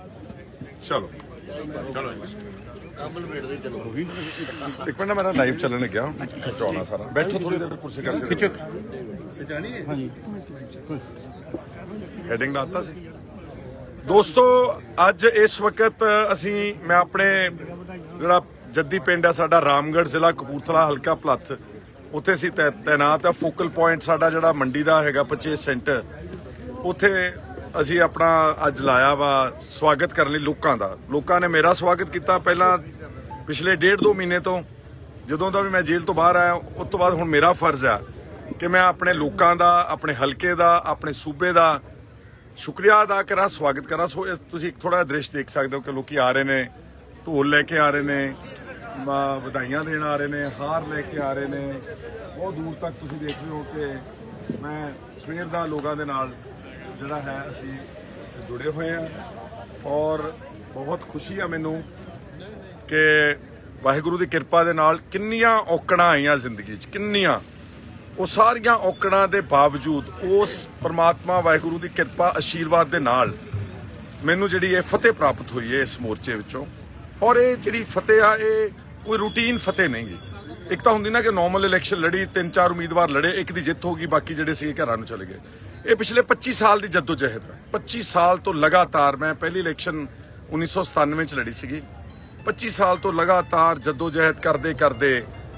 चलो चलो एक मिनट मेरा लाइव चलन लग्या खिचवाना सारा बैठो थोड़ी देर कुर्सी कर हेडिंग लाता सी दोस्तों अज इस वक्त असी मैं अपने जिहड़ा जद्दी पिंड है साडा रामगढ़ जिला कपूरथला हल्का भलत्थ उत्थे असी तैनात है फोकल पॉइंट साडा जिहड़ा मंडी दा हैगा परचेज सेंटर उत्थे असी अपना अज लाया वा स्वागत करने लई लोकां ने मेरा स्वागत किया पहला पिछले 1.5-2 महीने तो जदों दा भी मैं जेल तो बाहर आया उस तो बाद हुण मेरा फर्ज है कि मैं अपने लोकां दा अपने हल्के दा अपने सूबे दा शुक्रिया अदा करा स्वागत करा। सो तुसीं थोड़ा दृश्य देख सकते हो कि लोग आ रहे ने ढोल लैके आ रहे ने बधाइयां देण आ रहे ने हार लैके आ रहे ने बहुत दूर तक तुसीं देख रहे हो कि मैं सवेर दा लोगों दे नाल जिहड़ा है असीं जुड़े हुए हैं और बहुत खुशी है मैनू कि वाहिगुरू की कृपा दे नाल किन्नियां औकड़ां आईयां जिंदगी च किन्नियां वो सारियां औकड़ां दे बावजूद उस परमात्मा वाहिगुरू की कृपा आशीर्वाद दे नाल मैनू जिहड़ी ये फतेह प्राप्त हुई है इस मोर्चे विचों। और ये जिहड़ी फतेह आ ये कोई रूटीन फतेह नहीं गी। एक तो हुंदी ना कि नॉर्मल इलैक्शन लड़ी 3-4 उम्मीदवार लड़े एक दी जित होगी बाकी जिहड़े सी घरां नूं चले गए। ये पिछले 25 साल की जद्दोजहद है 25 साल तो लगातार मैं पहली इलैक्शन 1997 च लड़ी सी 25 साल तो लगातार जद्दोजहद करते करते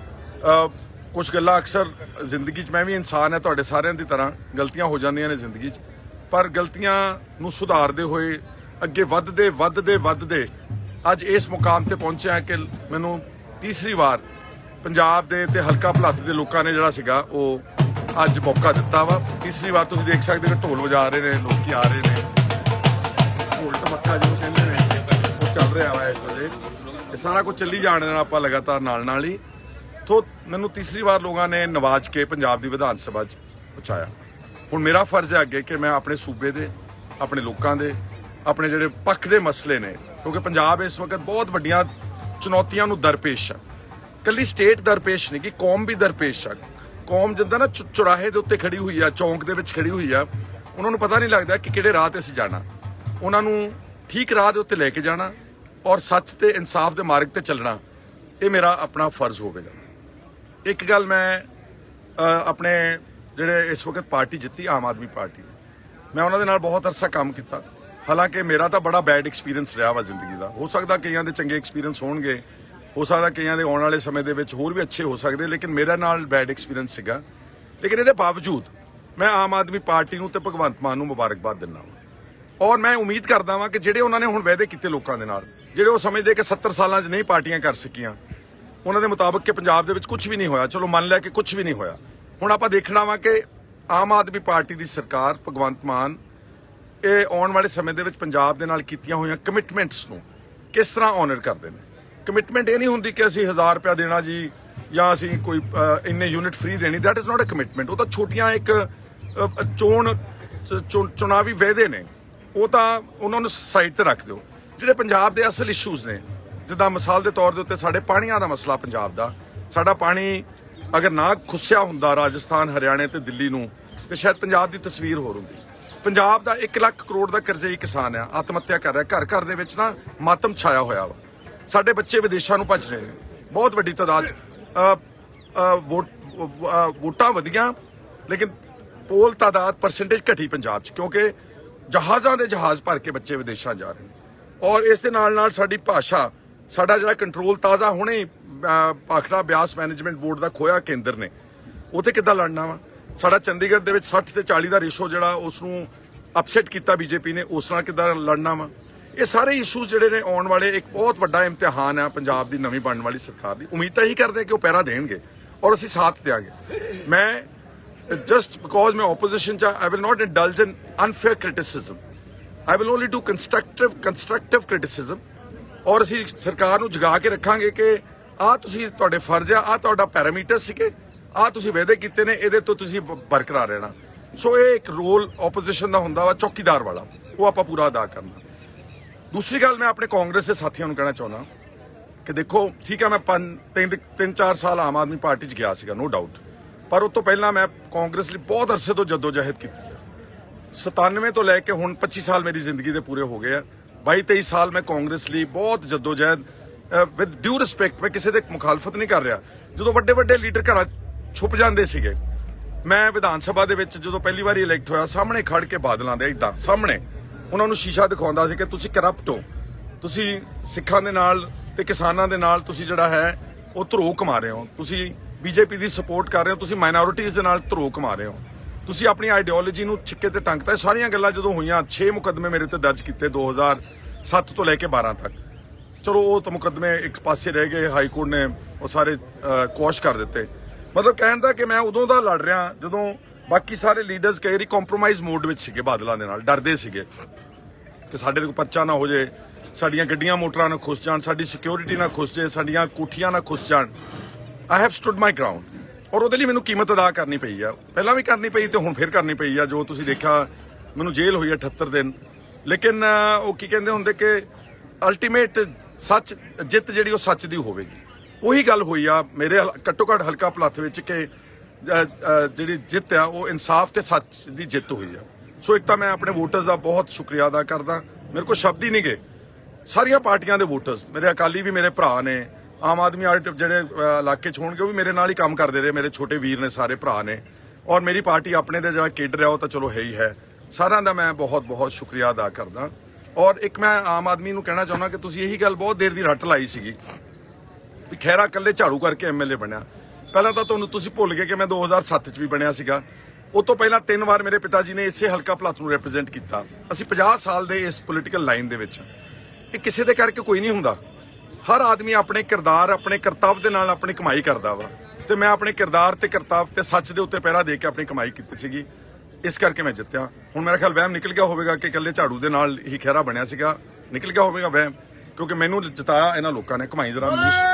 कुछ गल्लां अक्सर जिंदगी मैं भी इंसान है तुहाडे सारिਆਂ ਦੀ तरह गलतियां हो जांदियां ने जिंदगी पर गलतियां नूं सुधारदे होए अगे वधदे अज इस मुकाम ते पहुंचे हैं कि मैनूं तीसरी बार पंजाब दे ते हल्का भलत्थ दे लोकां ने जिहड़ा सीगा ओह अज मौका दिता वा। तीसरी बार तुसीं देख सकते हो ढोल बजा रहे हैं लोग आ रहे हैं ढोल धमक्का जो कहते हैं वो चल रहा वा इस वेले ये सारा कुछ चली जाने नाल आपां लगातार नाल ही तो मैनूं तीसरी बार लोगों ने नवाज के पंजाब की विधान सभा पहुँचाया। हुण मेरा फर्ज है अगे कि मैं अपने सूबे दे अपने लोगों के अपने जिहड़े पक्ष के मसले ने क्योंकि पंजाब इस वक्त बहुत वड्डियां चुनौतियां नूं दरपेश है कल्ली स्टेट दरपेश नहीं कि कौम भी दरपेश है। कौम जिंदा ना चौराहे के उत्ते खड़ी हुई है चौंक दे विच खड़ी हुई है उन्होंने पता नहीं लगता कि किहड़े राह ते असीं जाना उन्होंने ठीक राह के उत्ते लैके जाना और सच ते इंसाफ के मार्ग ते चलना ये मेरा अपना फर्ज होवेगा। एक गल मैं अपने जिहड़े इस वक्त पार्टी जित्ती आम आदमी पार्टी मैं उन्होंने नाल बहुत अरसा काम किया हालांकि मेरा तो बड़ा बैड एक्सपीरियंस रहा वा जिंदगी का हो सकता कईयां दे चंगे एक्सपीरियंस होणगे हो सकता कईयां दे आने वाले समय दे विच होर भी अच्छे हो सकते लेकिन मेरा नाल बैड एक्सपीरियंस सीगा। लेकिन इहदे बावजूद मैं आम आदमी पार्टी नूं ते भगवंत मान नूं मुबारकबाद दिंदा और मैं उम्मीद करदा वां कि जिहड़े उन्होंने हुण वायदे कीते लोकां दे नाल जिहड़े वो समझदे कि 70 सालां 'च नहीं पार्टियां कर सकियां उन्हां दे मुताबिक कि पंजाब दे विच कुछ भी नहीं होया चलो मान लिया कि कुछ भी नहीं होया हुण आपां देखना वा कि आम आदमी पार्टी की सरकार भगवंत मान ये आने वाले समय दे विच पंजाब दे नाल कीतियां होईयां कमिटमेंट्स नूं किस तरह ऑनर करते हैं। कमिटमेंट ये नहीं होंदी कि असीं 1000 रुपया देना जी या असीं कोई इन्ने यूनिट फ्री देनी that is not a commitment. वो तो छोटियां एक चुनावी वायदे ने वो तो उन्होंने साइड ते रख दो जिहड़े पंजाब दे असल इशूज़ ने जिद्दां मिसाल के तौर के उत्ते साडे पाणीआं दा मसला पंजाब दा साडा पानी अगर ना खुस्सिया हुंदा राजस्थान हरियाणे ते दिल्ली नूं ते शायद पंजाब की तस्वीर होर हुंदी। पंजाब का 1 लाख करोड़ का करज़ई किसान है आत्म हत्या कर रहा घर दे विच ना मातम छाया होया वा साडे बच्चे विदेशों भज रहे हैं बहुत वड्डी तादाद वोटां वधियां लेकिन पोल तादाद परसेंटेज घटी पंजाब च क्योंकि जहाज़ां दे जहाज़ भर के बच्चे विदेशों जा रहे हैं और इस दे नाल नाल साडी भाषा साडा जिहड़ा कंट्रोल ताज़ा हुणे भाखड़ा ब्यास मैनेजमेंट बोर्ड का खोया केंद्र ने उत्थे किद्दां लड़ना वा साडा चंडीगढ़ दे विच 60 ते 40 का रेशो जिहड़ा उसनूं अपसैट किया बीजेपी ने उस नाल किद्दां लड़ना वा। ये सारे इशूज़ जिहड़े ने आने वाले एक बहुत वड्डा इम्तिहान है पंजाब की नवीं बनने वाली सरकार की उम्मीद तो यही करते हैं कि वो पैरा देंगे और असीं साथ देंगे। मैं जस्ट बिकॉज मैं opposition I will not indulge in unfair criticism I will only do constructive criticism और असीं सरकार नूं जगा के रखांगे कि आ तुसीं तुहाडे फर्ज आ तुहाडा पैरामीटर सीगे आ तुसीं वायदे कीते ने इहदे तो तुसीं बरकरार रहना। सो ये एक रोल ओपोजिशन का हुंदा वा चौकीदार वाला वो आपां पूरा अदा करना। दूसरी गल मैं अपने कांग्रेस के साथियों को कहना चाहना कि देखो ठीक है मैं 3-4 साल आम आदमी पार्टी गया सीगा नो डाउट पर उस तो पहला मैं कांग्रेस लिए बहुत अरसे तो जद्दोजहद की है 97 तो लैके हुण 25 साल मेरी जिंदगी के पूरे हो गए हैं 22-23 ਸਾਲ ਮੈਂ ਕਾਂਗਰਸ ਲਈ ਬਹੁਤ ਜਦੋਜਹਿਦ ਵਿਦ ਡਿਊ ਰਿਸਪੈਕਟ, ਮੈਂ ਕਿਸੇ ਦੇ ਮੁਖਾਲਫਤ ਨਹੀਂ ਕਰ ਰਿਹਾ। ਜਦੋਂ ਵੱਡੇ ਵੱਡੇ ਲੀਡਰ ਘਰਾਂ ਛੁਪ ਜਾਂਦੇ ਸੀਗੇ, ਮੈਂ ਵਿਧਾਨ ਸਭਾ ਦੇ ਵਿੱਚ ਜਦੋਂ ਪਹਿਲੀ ਵਾਰੀ ਇਲੈਕਟ ਹੋਇਆ, ਸਾਹਮਣੇ ਖੜ ਕੇ ਬਾਦਲਾਂ ਦੇ ਇਦਾਂ ਸਾਹਮਣੇ ਉਹਨਾਂ ਨੂੰ ਸ਼ੀਸ਼ਾ ਦਿਖਾਉਂਦਾ ਸੀ ਕਿ ਤੁਸੀਂ ਕਰਪਟ ਹੋ, ਤੁਸੀਂ ਸਿੱਖਾਂ ਦੇ ਨਾਲ ਤੇ ਕਿਸਾਨਾਂ ਦੇ ਨਾਲ ਤੁਸੀਂ ਜਿਹੜਾ ਹੈ ਉਹ ਧਰੋ ਕਮਾ ਰਹੇ ਹੋ, ਤੁਸੀਂ ਬੀਜੇਪੀ ਦੀ ਸਪੋਰਟ ਕਰ ਰਹੇ ਹੋ, ਤੁਸੀਂ ਮਾਈਨੋਰਿਟੀਜ਼ ਦੇ ਨਾਲ ਧਰੋ ਕਮਾ ਰਹੇ ਹੋ, ਤੁਸੀਂ ਆਪਣੀ ਆਈਡੀਓਲੋਜੀ ਨੂੰ ਛਿੱਕੇ ਤੇ ਟੰਗਤਾ। ਸਾਰੀਆਂ ਗੱਲਾਂ ਜਦੋਂ ਹੋਈਆਂ, 6 ਮੁਕੱਦਮੇ ਮੇਰੇ ਤੇ ਦਰਜ ਕੀਤੇ 2007 ਤੋਂ ਲੈ ਕੇ 12 ਤੱਕ। ਚਲੋ ਉਹ ਤਾਂ ਮੁਕੱਦਮੇ ਇੱਕ ਪਾਸੇ ਰਹਿ ਗਏ, ਹਾਈ ਕੋਰਟ ਨੇ ਉਹ ਸਾਰੇ ਕੁਐਸ਼ ਕਰ ਦਿੱਤੇ। ਮਤਲਬ ਕਹਿਣ ਦਾ ਕਿ ਮੈਂ ਉਦੋਂ ਦਾ ਲੜ ਰਿਹਾ ਜਦੋਂ ਬਾਕੀ ਸਾਰੇ ਲੀਡਰਸ ਕਈ ਵਾਰੀ ਕੰਪਰੋਮਾਈਜ਼ ਮੋਡ ਵਿੱਚ ਸੀਗੇ, ਬਾਦਲਾਂ ਦੇ ਨਾਲ ਡਰਦੇ ਸੀਗੇ ਕਿ ਸਾਡੇ ਤੇ ਕੋਈ ਪਰਚਾ ਨਾ ਹੋ ਜੇ, ਸਾਡੀਆਂ ਗੱਡੀਆਂ ਮੋਟਰਾਂ ਨਾ ਖੁੱਸ ਜਾਣ, ਸਾਡੀ ਸਿਕਿਉਰਿਟੀ ਨਾ ਖੁੱਸ ਜੇ, ਸਾਡੀਆਂ ਕੋਠੀਆਂ ਨਾ ਖੁੱਸ ਜਾਣ। I have stood my ground, ਔਰ ਉਹਦੇ ਲਈ ਮੈਨੂੰ ਕੀਮਤ ਅਦਾ ਕਰਨੀ ਪਈ ਆ, ਪਹਿਲਾਂ ਵੀ ਕਰਨੀ ਪਈ ਤੇ ਹੁਣ ਫਿਰ ਕਰਨੀ ਪਈ ਆ। ਜੋ ਤੁਸੀਂ ਦੇਖਿਆ, ਮੈਨੂੰ ਜੇਲ੍ਹ ਹੋਈ 78 ਦਿਨ, ਲੇਕਿਨ ਉਹ ਕੀ ਕਹਿੰਦੇ ਹੁੰਦੇ ਕਿ ਅਲਟੀਮੇਟ ਸੱਚ ਜਿੱਤ ਜਿਹੜੀ ਉਹ ਸੱਚ ਦੀ ਹੋਵੇਗੀ। ਉਹੀ ਗੱਲ ਹੋਈ ਆ ਮੇਰੇ ਘੱਟੋ ਘੱਟ ਹਲਕਾ ਭਲੱਥ ਵਿੱਚ ਕਿ ਜਿਹੜੀ ਜਿੱਤ ਆ ਉਹ ਇਨਸਾਫ ਤੇ ਸੱਚ ਦੀ ਜਿੱਤ ਹੋਈ ਆ। ਸੋ ਇੱਕ ਤਾਂ ਮੈਂ ਆਪਣੇ ਵੋਟਰਸ ਦਾ ਬਹੁਤ ਸ਼ੁਕਰੀਆ ਅਦਾ ਕਰਦਾ, ਮੇਰੇ ਕੋਲ ਸ਼ਬਦ ਹੀ ਨਹੀਂ ਗਏ। ਸਾਰੀਆਂ ਪਾਰਟੀਆਂ ਦੇ ਵੋਟਰਸ, ਮੇਰੇ ਅਕਾਲੀ ਵੀ ਮੇਰੇ ਭਰਾ ਨੇ, ਆਮ ਆਦਮੀ ਵਾਲੇ ਜਿਹੜੇ ਇਲਾਕੇ 'ਚ ਹੋਣਗੇ ਉਹ ਵੀ ਮੇਰੇ ਨਾਲ ਹੀ ਕੰਮ ਕਰਦੇ ਰਹੇ, ਮੇਰੇ ਛੋਟੇ ਵੀਰ ਨੇ, ਸਾਰੇ ਭਰਾ ਨੇ, ਔਰ ਮੇਰੀ ਪਾਰਟੀ ਆਪਣੇ ਦੇ ਜਿਹੜਾ ਕੇਡਰ ਆ ਉਹ ਤਾਂ ਚਲੋ ਹੈ ਹੀ ਹੈ। ਸਾਰਿਆਂ ਦਾ ਮੈਂ ਬਹੁਤ ਬਹੁਤ ਸ਼ੁਕਰੀਆ ਅਦਾ ਕਰਦਾ। ਔਰ ਇੱਕ ਮੈਂ ਆਮ ਆਦਮੀ ਨੂੰ ਕਹਿਣਾ ਚਾਹੁੰਦਾ ਕਿ ਤੁਸੀਂ ਇਹੀ ਗੱਲ ਬਹੁਤ ਦੇਰ ਦੀ ਰੱਟ ਲਾਈ ਸੀਗੀ ਵੀ ਖਹਿਰਾ ਇਕੱਲੇ ਝਾੜੂ ਕਰਕੇ ਐਮਐਲਏ ਬਣਿਆ। ਪਹਿਲਾਂ ਤਾਂ ਤੁਸੀਂ ਭੁੱਲ ਗਏ ਕਿ ਮੈਂ 2007 'ਚ ਵੀ ਬਣਿਆ ਸੀਗਾ। ਉਹ ਤੋਂ ਪਹਿਲਾਂ 3 ਵਾਰ ਮੇਰੇ ਪਿਤਾ ਜੀ ਨੇ ਇਸੇ ਹਲਕਾ ਭਲੱਥ ਨੂੰ ਰਿਪਰੈਜ਼ੈਂਟ ਕੀਤਾ। ਅਸੀਂ 50 ਸਾਲ ਦੇ ਇਸ ਪੋਲੀਟੀਕਲ ਲਾਈਨ ਦੇ ਵਿੱਚ, ਇਹ ਕਿਸੇ ਦੇ ਕਰਕੇ ਕੋਈ ਨਹੀਂ ਹੁੰਦਾ। ਹਰ ਆਦਮੀ ਆਪਣੇ ਕਿਰਦਾਰ, ਆਪਣੇ ਕਰਤੱਵ ਦੇ ਨਾਲ ਆਪਣੀ ਕਮਾਈ ਕਰਦਾ ਵਾ, ਤੇ ਮੈਂ ਆਪਣੇ ਕਿਰਦਾਰ ਤੇ ਕਰਤੱਵ ਤੇ ਸੱਚ ਦੇ ਉੱਤੇ ਪਹਿਰਾ ਦੇ ਕੇ ਆਪਣੀ ਕਮਾਈ ਕੀਤੀ ਸੀਗੀ, ਇਸ ਕਰਕੇ ਮੈਂ ਜਿੱਤਿਆ। ਹੁਣ ਮੇਰਾ ਖਿਆਲ ਵਹਿਮ ਨਿਕਲ ਗਿਆ ਹੋਵੇਗਾ ਕਿ ਇਕੱਲੇ ਝਾੜੂ ਦੇ ਨਾਲ ਹੀ ਖਹਿਰਾ ਬਣਿਆ ਸੀਗਾ, ਨਿਕਲ ਗਿਆ ਹੋਵੇਗਾ ਵਹਿਮ, ਕਿਉਂਕਿ ਮੈਨੂੰ ਜਿਤਾਇਆ ਇਹਨਾਂ ਲੋਕਾਂ ਨੇ। ਕਮਾਈ ਜ਼ਰਾ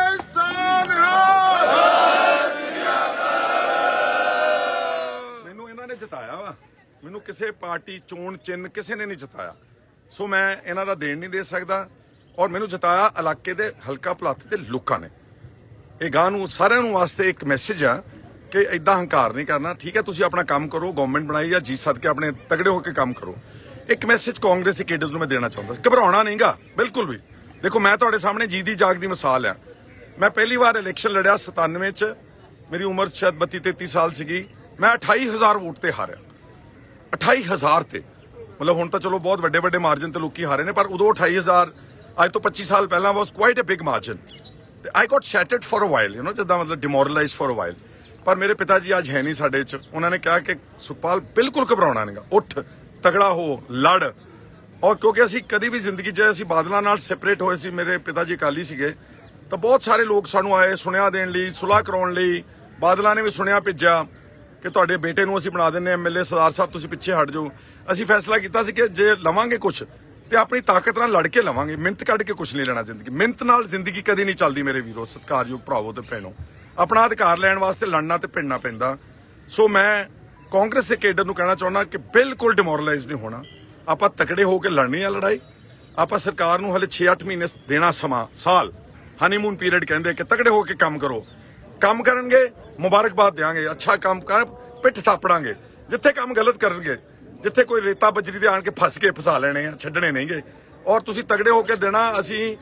ਮੈਨੂੰ ਇਹਨਾਂ ਨੇ ਜਿਤਾਇਆ ਵਾ, ਮੈਨੂੰ ਕਿਸੇ ਪਾਰਟੀ ਚੋਣ ਚਿੰਨ੍ਹ ਕਿਸੇ ਨੇ ਨਹੀਂ ਜਿਤਾਇਆ। ਸੋ ਮੈਂ ਇਹਨਾਂ ਦਾ ਦੇਣ ਨਹੀਂ ਦੇ ਸਕਦਾ, ਔਰ ਮੈਨੂੰ ਜਿਤਾਇਆ ਇਲਾਕੇ ਦੇ ਹਲਕਾ ਭਲੱਥ ਦੇ ਲੋਕਾਂ ਨੇ। ਇਹ ਗਾਂ ਨੂੰ ਸਾਰਿਆਂ ਨੂੰ ਵਾਸਤੇ ਇੱਕ ਮੈਸੇਜ ਆ ਕਿ ਇਦਾਂ ਹੰਕਾਰ ਨਹੀਂ ਕਰਨਾ। ਠੀਕ ਹੈ, ਤੁਸੀਂ ਆਪਣਾ ਕੰਮ ਕਰੋ, ਗਵਰਨਮੈਂਟ ਬਣਾਈ ਜਾਂ ਜੀ ਸਦਕੇ ਆਪਣੇ ਤਗੜੇ ਹੋ ਕੇ ਕੰਮ ਕਰੋ। ਇੱਕ ਮੈਸੇਜ ਕਾਂਗਰਸ ਦੇ ਕੇਡਰਸ ਨੂੰ ਮੈਂ ਦੇਣਾ ਚਾਹੁੰਦਾ, ਘਬਰਾਉਣਾ ਨਹੀਂਗਾ ਬਿਲਕੁਲ ਵੀ। ਦੇਖੋ, ਮੈਂ ਤੁਹਾਡੇ ਸਾਹਮਣੇ ਜੀ ਦੀ ਜਾਗ ਦੀ ਮਿਸਾਲ ਆ। ਮੈਂ ਪਹਿਲੀ ਵਾਰ ਇਲੈਕਸ਼ਨ ਲੜਿਆ 97 'ਚ, ਮੇਰੀ ਉਮਰ ਸ਼ਾਇਦ 32-33 ਸਾਲ ਸੀਗੀ। ਮੈਂ 28,000 ਵੋਟ ਤੇ ਹਾਰਿਆ, 28,000 ਤੇ। ਮਤਲਬ ਹੁਣ ਤਾਂ ਚਲੋ ਬਹੁਤ ਵੱਡੇ ਵੱਡੇ ਮਾਰਜਨ ਤੇ ਲੋਕੀ ਹਾਰੇ ਨੇ, ਪਰ ਉਦੋਂ 28,000 ਅੱਜ ਤੋਂ 25 ਸਾਲ ਪਹਿਲਾਂ was quite a big margin. ਤੇ I got shattered for a while, ਜਿੱਦਾਂ ਮਤਲਬ ਡਿਮੋਰਲਾਈਜ਼ ਫॉर ਅ ਵਾਈਲ। ਪਰ ਮੇਰੇ ਪਿਤਾ ਜੀ ਅੱਜ ਹੈ ਨਹੀਂ ਸਾਡੇ 'ਚ। ਉਹਨਾਂ ਨੇ ਕਿਹਾ ਕਿ ਸੁਖਪਾਲ ਬਿਲਕੁਲ ਘਬਰਾਉਣਾ ਨਹੀਂਗਾ, ਉੱਠ, ਤਗੜਾ ਹੋ, ਲੜ। ਔਰ ਕਿਉਂਕਿ ਅਸੀਂ ਕਦੀ ਵੀ ਜ਼ਿੰਦਗੀ 'ਚ ਅਸੀਂ ਬਾਦਲਾਂ ਨਾਲ ਸੈਪਰੇਟ ਹੋਏ ਸੀ, ਮੇਰੇ ਪਿਤਾ ਜੀ ਅਕਾਲੀ ਸੀਗੇ, ਤਾਂ ਬਹੁਤ ਸਾਰੇ ਲੋਕ ਸਾਨੂੰ ਆਏ ਸੁਣਿਆ ਦੇਣ ਲਈ, ਸੁਲਾਹ ਕਰਾਉਣ ਲਈ। ਬਾਦਲਾਂ ਨੇ ਵੀ ਸੁਣਿਆ ਭੇਜਿਆ ਕਿ ਤੁਹਾਡੇ ਬੇਟੇ ਨੂੰ ਅਸੀਂ ਬਣਾ ਦਿੰਦੇ ਐਮਐਲਏ, ਸਰਦਾਰ ਸਾਹਿਬ ਤੁਸੀਂ ਪਿੱਛੇ ਹਟ ਜਾਓ। ਅਸੀਂ ਫੈਸਲਾ ਕੀਤਾ ਸੀ ਕਿ ਜੇ ਲਵਾਂਗੇ ਕੁਛ ਤੇ ਆਪਣੀ ਤਾਕਤ ਨਾਲ ਲੜ ਕੇ ਲਵਾਂਗੇ, ਮਿਹਨਤ ਕੱਢ ਕੇ ਕੁਛ ਨਹੀਂ ਲੈਣਾ ਜ਼ਿੰਦਗੀ। ਮਿਹਨਤ ਨਾਲ ਜ਼ਿੰਦਗੀ ਕਦੀ ਨਹੀਂ ਚੱਲਦੀ ਮੇਰੇ ਵੀਰੋ, ਸਤਿਕਾਰਯੋਗ ਭਰਾਵੋ ਤੇ ਭੈਣੋ। ਆਪਣਾ ਅਧਿਕਾਰ ਲੈਣ ਵਾਸਤੇ ਲੜਨਾ ਤੇ ਭਿੜਨਾ ਪੈਂਦਾ। ਸੋ ਮੈਂ ਕਾਂਗਰਸ ਦੇ ਕੇਡਰ ਨੂੰ ਕਹਿਣਾ ਚਾਹੁੰਦਾ ਕਿ ਬਿਲਕੁਲ ਡਿਮੋਰਲਾਈਜ਼ ਨਹੀਂ ਹੋਣਾ। ਆਪਾਂ ਤਕੜੇ ਹੋ ਕੇ ਲੜਨੀ ਆ ਲੜਾਈ। ਆਪਾਂ ਸਰਕਾਰ ਨੂੰ ਹਲੇ 6-8 ਮਹੀਨੇ ਦੇਣਾ ਸਮਾਂ, ਸਾਲ, ਹਨੀਮੂਨ ਪੀਰੀਅਡ ਕਹਿੰਦੇ ਕਿ ਤਕੜੇ ਹੋ ਕੇ ਕੰਮ ਕਰੋ। ਕੰਮ ਕਰਨਗੇ, ਮੁਬਾਰਕਬਾਦ ਦੇਵਾਂਗੇ, ਅੱਛਾ ਕੰਮ ਕਰ, ਪਿੱਠ ਥਾਪੜਾਂਗੇ। ਜਿੱਥੇ ਕੰਮ ਗਲਤ ਕਰਨਗੇ, ਜਿੱਥੇ ਕੋਈ ਰੇਤਾ ਬਜਰੀ ਦੇ ਆਣ ਕੇ ਫਸ ਕੇ ਫਸਾ ਲੈਣੇ ਆ, ਛੱਡਣੇ ਨਹੀਂਗੇ। ਔਰ ਤੁਸੀਂ ਤਗੜੇ ਹੋ ਕੇ ਦੇਣਾ। ਅਸੀਂ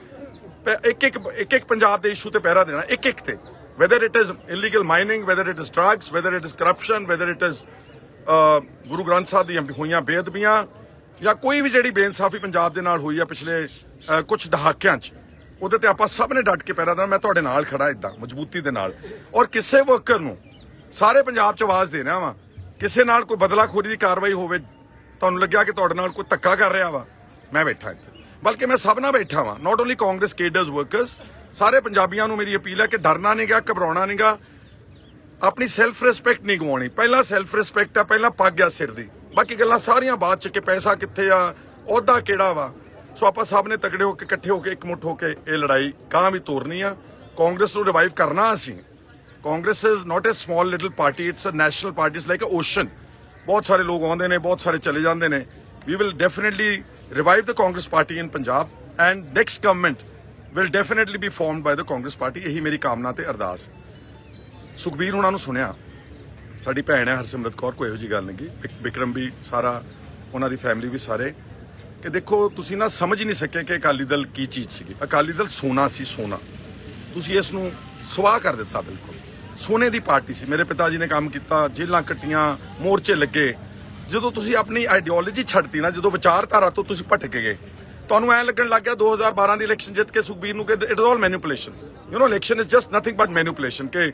ਇੱਕ ਪੰਜਾਬ ਦੇ ਇਸ਼ੂ ਤੇ ਪਹਿਰਾ ਦੇਣਾ, ਇੱਕ ਤੇ, whether it is illegal mining, whether it is drugs, whether it is corruption, whether it is Guru Granth Sahib ਦੀਆਂ ਹੋਈਆਂ ਬੇਅਦਬੀਆਂ, ਜਾਂ ਕੋਈ ਵੀ ਜਿਹੜੀ ਬੇਇਨਸਾਫੀ ਪੰਜਾਬ ਦੇ ਨਾਲ ਹੋਈ ਆ ਪਿਛਲੇ ਕੁਝ ਦਹਾਕਿਆਂ 'ਚ, ਉਹਦੇ ਤੇ ਆਪਾਂ ਸਭ ਨੇ ਡਟ ਕੇ ਪਹਿਰਾ ਦੇਣਾ। ਮੈਂ ਤੁਹਾਡੇ ਨਾਲ ਖੜਾ ਇਦਾਂ ਮਜ਼ਬੂਤੀ ਦੇ ਨਾਲ। ਔਰ ਕਿਸੇ ਵਰਕਰ ਨੂੰ ਸਾਰੇ ਪੰਜਾਬ 'ਚ ਆਵਾਜ਼ ਦੇਣਾ ਵਾ, ਕਿਸੇ ਨਾਲ ਕੋਈ ਬਦਲਾਖੋਰੀ ਦੀ ਕਾਰਵਾਈ ਹੋਵੇ, ਤੁਹਾਨੂੰ ਲੱਗਿਆ ਕਿ ਤੁਹਾਡੇ ਨਾਲ ਕੋਈ ਧੱਕਾ ਕਰ ਰਿਹਾ ਵਾ, ਮੈਂ ਬੈਠਾ ਇੱਥੇ, ਬਲਕਿ ਮੈਂ ਸਭ ਨਾਲ ਬੈਠਾ ਵਾਂ, not only Congress cadres, workers. ਸਾਰੇ ਪੰਜਾਬੀਆਂ ਨੂੰ ਮੇਰੀ ਅਪੀਲ ਹੈ ਕਿ ਡਰਨਾ ਨਹੀਂਗਾ, ਘਬਰਾਉਣਾ ਨਹੀਂਗਾ, ਆਪਣੀ ਸੈਲਫ ਰਿਸਪੈਕਟ ਨਹੀਂ ਗਵਾਉਣੀ। ਪਹਿਲਾਂ ਸੈਲਫ ਰਿਸਪੈਕਟ ਆ, ਪਹਿਲਾਂ ਪੱਗ ਆ ਸਿਰ ਦੀ, ਬਾਕੀ ਗੱਲਾਂ ਸਾਰੀਆਂ ਬਾਅਦ 'ਚ ਕਿ ਪੈਸਾ ਕਿੱਥੇ ਆ, ਅਹੁਦਾ ਕਿਹੜਾ ਵਾ। ਸੋ ਆਪਾਂ ਸਭ ਨੇ ਤਗੜੇ ਹੋ ਕੇ, ਇਕੱਠੇ ਹੋ ਕੇ, ਇਕਮੁੱਠ ਹੋ ਕੇ ਇਹ ਲੜਾਈ ਕਾਂ ਵੀ ਤੋਰਨੀ ਆ। ਕਾਂਗਰਸ ਨੂੰ ਰਿਵਾਈਵ ਕਰਨਾ ਅਸੀਂ। Congress is not a small little party, it's a national party, it's like a ocean. ਬਹੁਤ ਸਾਰੇ ਲੋਕ ਆਉਂਦੇ ਨੇ, ਬਹੁਤ ਸਾਰੇ ਚਲੇ ਜਾਂਦੇ ਨੇ। We will definitely revive the Congress party in Punjab, and next government will definitely be formed by the Congress party. ਇਹੀ ਮੇਰੀ ਕਾਮਨਾ ਤੇ ਅਰਦਾਸ। ਸੁਖਬੀਰ ਹੁਣਾਂ ਨੂੰ ਸੁਣਿਆ, ਸਾਡੀ ਭੈਣ ਹੈ ਹਰਸਿਮਰਤ ਕੌਰ, ਕੋਈ ਇਹੋ ਜਿਹੀ ਗੱਲ ਨਹੀਂ ਗੀ। ਵਿਕਰਮ ਵੀ ਸਾਰਾ, ਉਹਨਾਂ ਦੀ ਫੈਮਿਲੀ ਵੀ ਸਾਰੇ। कि देखो तुसी ना समझ ही नहीं सके कि अकाली दल की चीज़ सी। अकाली दल सोना सी, सोना तुसी इसनूं सुआह कर दिता। बिल्कुल सोने की पार्टी सी। मेरे पिता जी ने काम किया, जेलां कट्टियां, मोर्चे लगे। जो तुसी अपनी आइडियोलॉजी छड्डती ना, जो विचारधारा तो तुसी भटक गए, तुहानूं ऐ लगन लग गया 2012 की इलैक्शन जित के सुखबीर नूं कि it is all manipulation. You know election is just nothing but manipulation. कि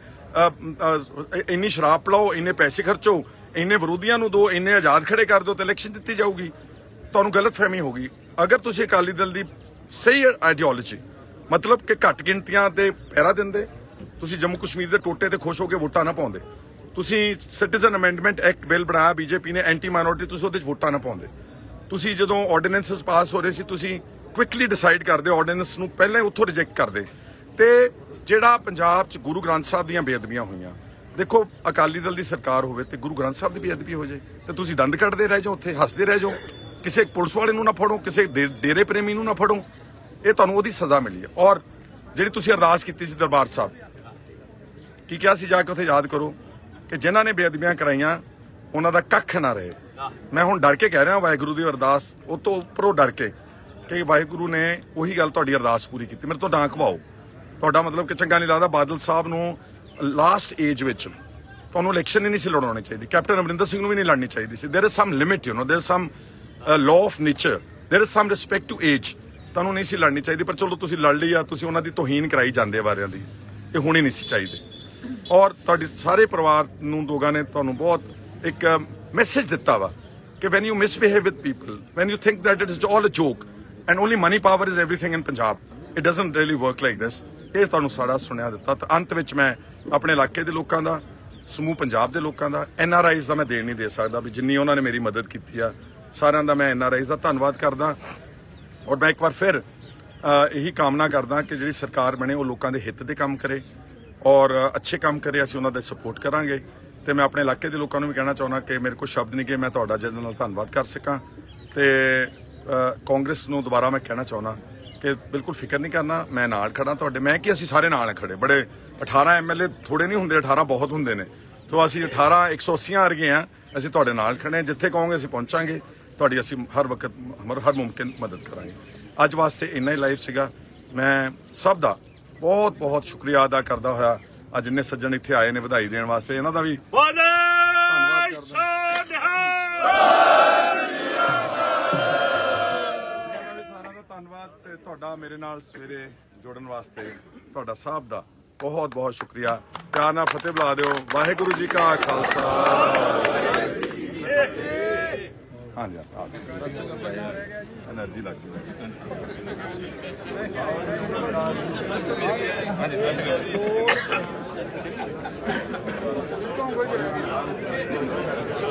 इन्नी शराब पिलाओ, इन्ने पैसे खर्चो, इन्ने विरोधियों नूं दो, इन्ने आज़ाद खड़े कर दो तो इलैक्शन जित्ती जाऊगी। तुहानूं गलत फहमी होगी। अगर तुसी अकाली दल की सही आइडियोलॉजी मतलब कि घट गिणतियां ते पैरा दिंदे, तुसी जम्मू कश्मीर के टोटे ते खुश हो के वोटां ना पाउंदे, तुसी सिटीजन अमेंडमेंट एक्ट बिल बनाया बीजेपी ने एंटी माइनॉरिटी, तुसी उहदे च वोटां ना पाउंदे, तुसी जदों ऑर्डीनेंसेस पास हो रहे सी तुसी क्विकली डिसाइड करदे, ऑर्डीनेंस नूं पहले उत्थों रिजेक्ट करदे। ते जिहड़ा पंजाब च गुरु ग्रंथ साहब दीयां बेअदबियां होईयां, देखो अकाली दल की सरकार होवे ते गुरु ग्रंथ साहब की बेअदबी हो जाए तो तुसी दंद कटदे रह जाओ, उत्थे हसदे रह जाओ, किसी पुलिस वाले नूं ना फड़ो, किसी डेरे प्रेमी नूं ना फड़ो। ये तुहानूं ओहदी सज़ा मिली है। और जिहड़ी तुसी अरदास कीती सी दरबार साहब, की कहा सी जाके उत्थे याद करो कि जिन्हां ने बेअदबियां कराइयां उन्हां दा कख ना रहे। मैं हुण डर के कह रहा वाहिगुरू की अरदास उस तो उपरों डर के कि वाहिगुरू ने उही गल तुहाडी अरदास पूरी की। मेरे तो ना खवाओ, तुहाडा मतलब कि चंगा नहीं लगता। बादल साहब नूं लास्ट एज विच तुहानूं इलैक्शन ही नहीं सी लड़ाउणी चाहिदी, कैप्टन अमरिंदर सिंह नूं भी नहीं लड़नी चाहिदी सी। There is some limit, you know, there is some law of nature, there is some respect to age. तुहानूं नहीं सी लड़नी चाहिदी, पर चलो तुसीं लड़ लई आ, तुसीं उन्हां दी तौहीन कराई जांदे वारियां दी, ये होणी नहीं सी चाहिदी। और तुहाडे सारे परिवार नूं लोगां ने तुहानूं बहुत एक मैसेज दिता वा कि when you misbehave with people, when you think that it is all a joke and only money power is everything in Punjab, it doesn't really work like this. ये तुहानूं सारा सुनिया दिता। तो अंत विच मैं अपने इलाके के लोगों का, समूह पंजाब के लोगों का, NRIs का मैं देन नहीं दे सकता भी जिन्नी उन्होंने मेरी मदद की है। सारिਆਂ ਦਾ मैं NRIs का धन्यवाद करदा। और मैं एक बार फिर यही कामना करदा कि जिहड़ी सरकार बने वो लोगों के हित दे काम करे और अच्छे काम करे, असीं उन्हां दा सपोर्ट करांगे। तो मैं अपने इलाके के लोगों को भी कहना चाहुंदा कि मेरे को शब्द नहीं कि मैं तुहाडा जिहदे नाल धन्नवाद कर सकां। तो कांग्रेस नूं दोबारा मैं कहना चाहुंदा कि बिल्कुल फिक्र नहीं करना, मैं नाल खड़ा तुहाडे। मैं कि असीं सारे नाल खड़े, बड़े 18 MLA थोड़े नहीं हुंदे, 18 बहुत हुंदे ने। तो असीं 18 180 वर्गे हैं, असीं तुहाडे नाल खड़े, जिथे कहोगे असीं पहुंचांगे, तुहाडी असीं हर वक्त हर मुमकिन मदद करांगे। अज वास्ते इन्ना ही लाइव सीगा। मैं सब दा बहुत बहुत शुक्रिया अदा करदा होया अज इन्ने सज्जन इत्थे आए ने बधाई देण वास्ते, इन्हां दा भी धन्नवाद। तुहाडा मेरे नाल सवेरे जुड़न वास्ते तुहाडा साहब दा बहुत बहुत शुक्रिया। प्यार नाल फतेह बुला दिओ। वाहिगुरू जी का खालसा। हाँ जी, एनर्जी लग गई।